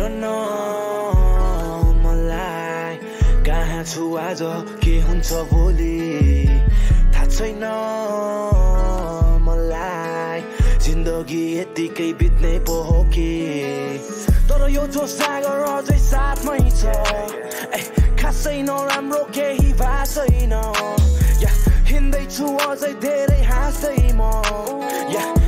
न मलाई कहाँ छु आज के हुन्छ भोलि थाहा छैन मलाई जिन्दगी यतिकै बित्ने पो हो कि तर यो जो सागर अझै साथमै छ खासै नराम्रो केही भएको छैन हिँड्दैछु अझै धेरै हाँस्दै म